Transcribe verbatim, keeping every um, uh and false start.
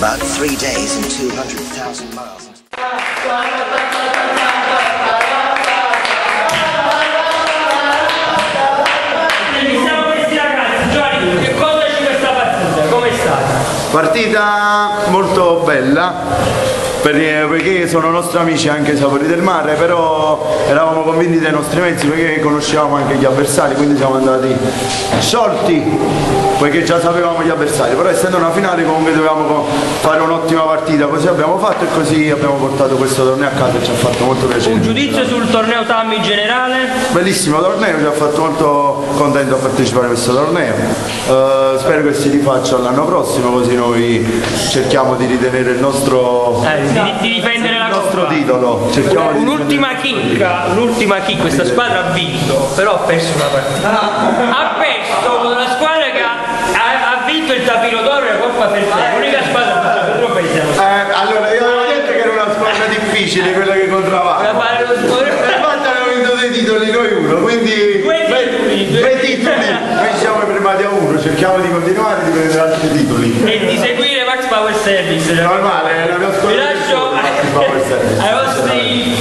about three days and two hundred thousand miles. Partita molto bella perché sono nostri amici anche i Sapori del Mare, però eravamo convinti dei nostri mezzi perché conoscevamo anche gli avversari, quindi siamo andati sciolti poiché già sapevamo gli avversari, però essendo una finale comunque dovevamo fare un'ottima partita, così abbiamo fatto e così abbiamo portato questo torneo a casa e ci ha fatto molto piacere. Un giudizio sul torneo Tammy in generale? Bellissimo torneo, ci ha fatto molto contento a partecipare a questo torneo, uh, spero che si rifaccia l'anno prossimo, così noi cerchiamo di ritenere il nostro, eh, di, di difendere la il nostro Coppa. Titolo. Un'ultima chicca, un'ultima chicca, questa squadra ha vinto, però ha perso una partita. Ha perso con una squadra che ha, ha, ha vinto il Tapiro d'Oro e la Coppa per sé, l'unica squadra che ha fatto troppo eh, allora io avevo detto che era una squadra difficile quella che incontravamo. Per quanto abbiamo vinto dei titoli noi uno, quindi due titoli, due, due titoli. Noi ci siamo fermati a uno, cerchiamo di continuare di prendere altri titoli. E di seguire Max Power Service. Normale, è la mia squadra. Vi lascio ai vostri